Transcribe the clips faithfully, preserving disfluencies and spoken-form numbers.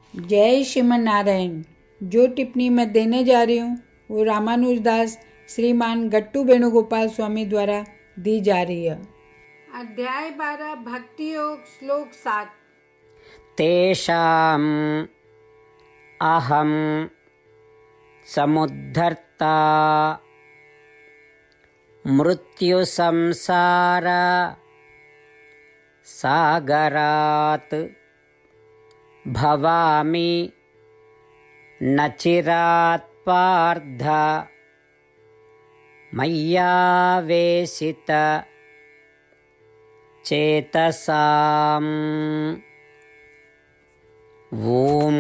जय श्रीमन नारायण। जो टिप्पणी मैं देने जा रही हूँ वो रामानुजदास श्रीमान गट्टू वेणुगोपाल स्वामी द्वारा दी जा रही है। अध्याय बारह, भक्ति योग, श्लोक सात। तेषाम् अहं समुद्धर्ता मृत्यु संसार सागरात् भवामि न चिरात् पार्थ मय्यावेशित चेतसाम्। ओम।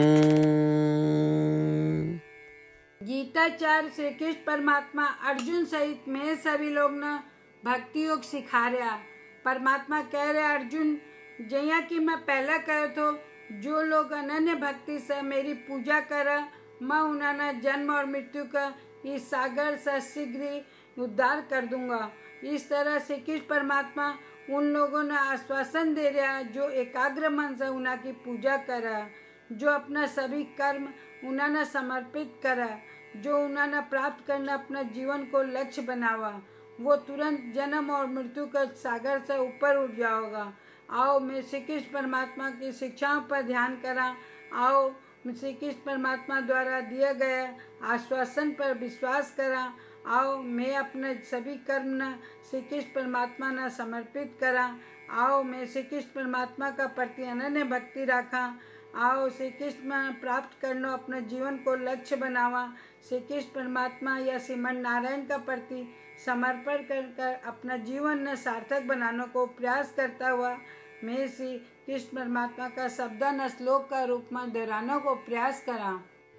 गीताचार्य श्री कृष्ण परमात्मा अर्जुन सहित मैं सभी लोग न भक्ति योग सिखा रहा। परमात्मा कह रहे अर्जुन जया कि मैं पहला कहो तो जो लोग अनन्य भक्ति से मेरी पूजा कर मैं उन्होंने जन्म और मृत्यु का इस सागर से शीघ्र उद्धार कर दूंगा। इस तरह से कृष्ण परमात्मा उन लोगों ने आश्वासन दे रहा जो एकाग्र मन से उनकी पूजा करा, जो अपना सभी कर्म उन्होंने समर्पित करा, जो उन्होंने प्राप्त करना अपना जीवन को लक्ष्य बनावा, वो तुरंत जन्म और मृत्यु का सागर से ऊपर उठ जाओगा। आओ मैं श्री कृष्ण परमात्मा की शिक्षाओं पर ध्यान करा। आओ श्री कृष्ण परमात्मा द्वारा दिया गया आश्वासन पर विश्वास करा। आओ मैं अपने सभी कर्म न श्री कृष्ण परमात्मा न समर्पित करा। आओ मैं श्री कृष्ण परमात्मा का प्रति अनन्य भक्ति रखा। आओ श्री कृष्ण प्राप्त करना अपने जीवन को लक्ष्य बनावा। श्री कृष्ण परमात्मा या श्रीमन नारायण का प्रति समर्पण कर कर अपना जीवन न सार्थक बनाने को प्रयास करता हुआ मैं श्री कृष्ण परमात्मा का शब्द न श्लोक का रूप में दोहराने को प्रयास करा।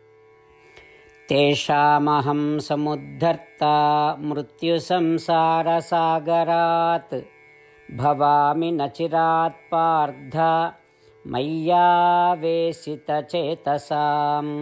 तेषामहं समुद्धर्ता मृत्यु संसार सागरात् भवामि न चिरात् पार्थ मय्यावेशित चेतसाम्।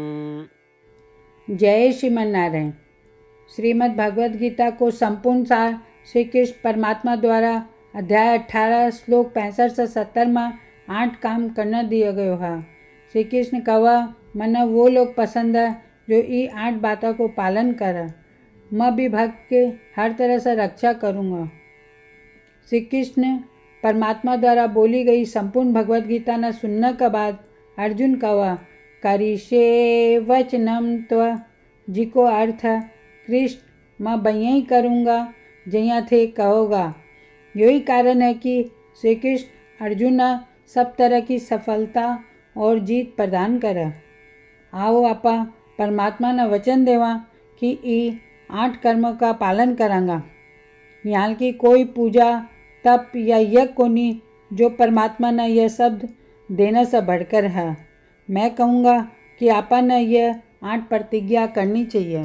जय श्रीमन नारायण। श्रीमद् भगवद गीता को संपूर्ण सार श्री कृष्ण परमात्मा द्वारा अध्याय अठारह श्लोक पैंसठ से सत्तर में आठ काम करना दिया गया है। श्री कृष्ण कहा मना वो लोग पसंद है जो ये आठ बातों को पालन करे। मैं भी भक्त के हर तरह से रक्षा करूँगा। श्री कृष्ण परमात्मा द्वारा बोली गई संपूर्ण भगवद गीता न सुनने के बाद अर्जुन कहा करिष्ये वचनम त्व, जिको अर्थ कृष्ण मैं बइया ही करूँगा जया थे कहोगा। यही कारण है कि श्री कृष्ण अर्जुन सब तरह की सफलता और जीत प्रदान करे। आओ आपा परमात्मा ने वचन देवा कि ये आठ कर्मों का पालन करांगा। यहाँ की कोई पूजा तप या यज्ञ को नहीं जो परमात्मा ने यह शब्द देने से बढ़कर है। मैं कहूँगा कि आपा ने यह आठ प्रतिज्ञा करनी चाहिए।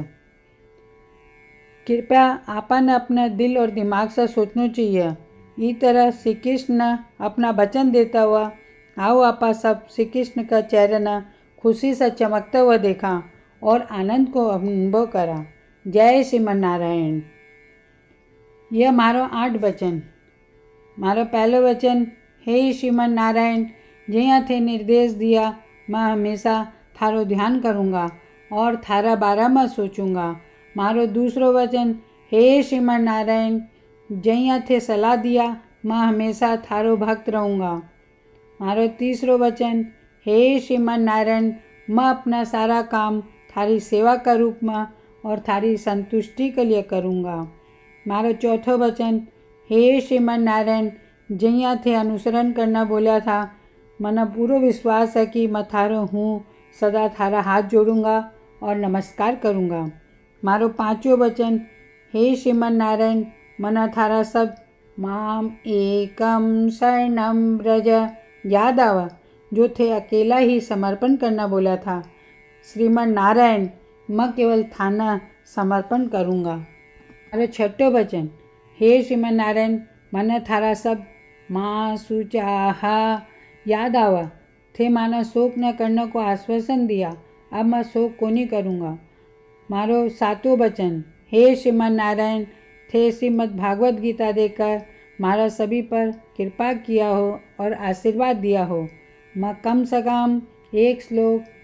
कृपया आपा ने अपने दिल और दिमाग से सोचना चाहिए। इस तरह श्री कृष्ण ने अपना वचन देता हुआ आओ आपा सब श्री कृष्ण का चेहरा न खुशी से चमकता हुआ देखा और आनंद को अनुभव करा। जय श्रीमन नारायण। यह मारो आठ वचन। मारो पहलो वचन हे श्रीमन नारायण जया थे निर्देश दिया मैं हमेशा थारो ध्यान करूँगा और थारा बारे में सोचूंगा। मारो दूसरो वचन हे श्रीमन नारायण जया थे सलाह दिया मैं हमेशा थारो भक्त रहूँगा। मारो तीसरो वचन हे श्रीमन नारायण मैं अपना सारा काम थारी सेवा का रूप में और थारी संतुष्टि के लिए करूँगा। मारो चौथो वचन हे श्रीमन नारायण जया थे अनुसरण करना बोला था मना पूरा विश्वास है कि मैं थारो हूँ, सदा थारा हाथ जोड़ूंगा और नमस्कार करूँगा। मारो पांचों वचन हे श्रीमन नारायण मना थारा सब माम एकम शरणम ब्रज याद आवा जो थे अकेला ही समर्पण करना बोला था। श्रीमन नारायण मैं केवल थाना समर्पण करूँगा। मारो छठो वचन हे श्रीमन नारायण मना थारा सब माँ सुचाहा याद आवा थे माना शोक न करने को आश्वासन दिया। अब मैं शोक को नहीं करूँगा। मारो सातों वचन हे श्रीमन नारायण थे श्रीमद् भागवत गीता देकर मारा सभी पर कृपा किया हो और आशीर्वाद दिया हो। मैं कम से कम एक श्लोक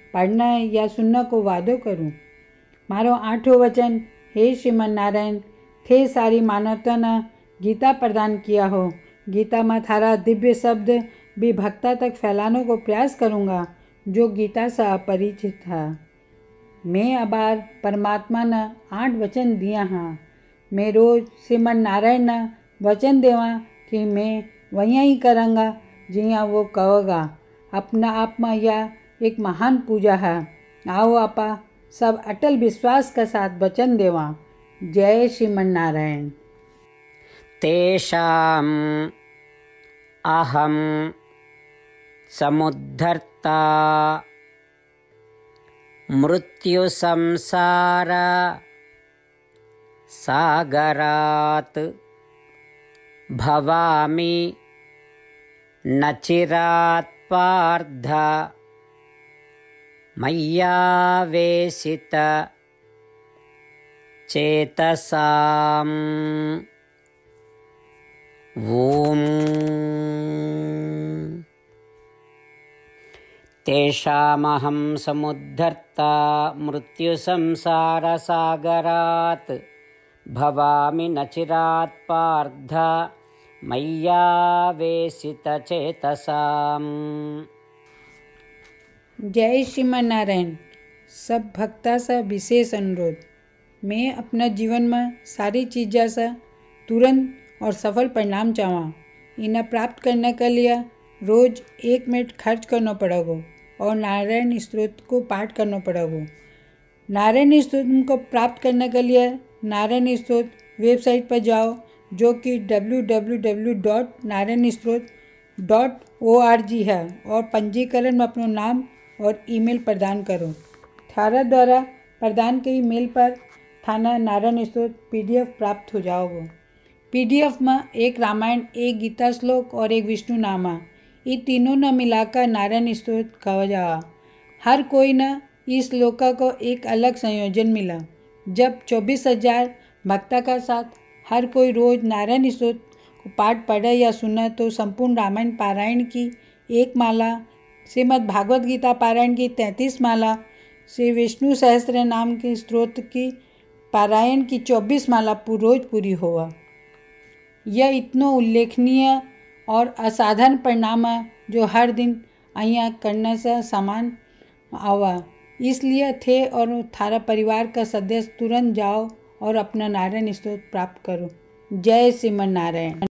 पढ़ना या सुनना को वादो करूं। मारो आठो वचन, हे श्रीमन नारायण, थे सारी मानवताना गीता प्रदान किया हो। गीता में थारा दिव्य शब्द भी भक्ता तक फैलाने को प्रयास करूँगा जो गीता से अपरिचित था। मैं अबार परमात्मा ने आठ वचन दिया हाँ। मैं रोज श्रीमन नारायण ने वचन देवा कि मैं वहीं ही करूँगा जिया वो कहोगा। अपना आप में यह एक महान पूजा है। आओ आपा सब अटल विश्वास के साथ वचन देवा। जय श्रीमन नारायण। तेषाम् अहं समुद्धर्ता मृत्युसंसार सागरात् भवामि न चिरात् पार्थ मय्यावेशित चेतसाम्। ॐ तेषामहं समुद्धर्ता मृत्युसंसारसागरात् भवामि न चिरात् पार्थ मय्यावेशितचेतसाम्। जय श्रीमन नारायण। सब भक्ता से विशेष अनुरोध। मैं अपना जीवन में सारी चीज़ों से तुरंत और सफल परिणाम चाहूँ। इन्हें प्राप्त करने के लिए रोज एक मिनट खर्च करना पड़ेगा और नारायण स्तोत्र को पाठ करना पड़ेगा। नारायण स्तोत्र को प्राप्त करने के लिए नारायण स्तोत्र वेबसाइट पर जाओ जो कि W W W dot Narayan Stotra dot O R G है और पंजीकरण में अपना नाम और ईमेल प्रदान करो। थारा द्वारा प्रदान के ईमेल पर थाना नारायण स्तोत्र पीडीएफ प्राप्त हो जाओगे। पीडीएफ में एक रामायण, एक गीता श्लोक और एक विष्णु नामा, ये तीनों न मिलाकर नारायण स्तोत्र कहा जा। हर कोई न इस श्लोक को एक अलग संयोजन मिला। जब चौबीस हजार भक्ता का साथ हर कोई रोज नारायण स्तोत्र को पाठ पढ़े या सुने तो संपूर्ण रामायण पारायण की एक माला, श्रीमद् भागवत गीता पारायण की तैंतीस माला, श्री विष्णु सहस्त्र नाम के स्तोत्र की पारायण की चौबीस माला रोज पूरी हुआ। यह इतना उल्लेखनीय और असाधारण परिणाम है जो हर दिन अहिया करने से समान आवा। इसलिए थे और थारा परिवार का सदस्य तुरंत जाओ और अपना नारायण स्तोत्र प्राप्त करो। जय श्रीमन नारायण।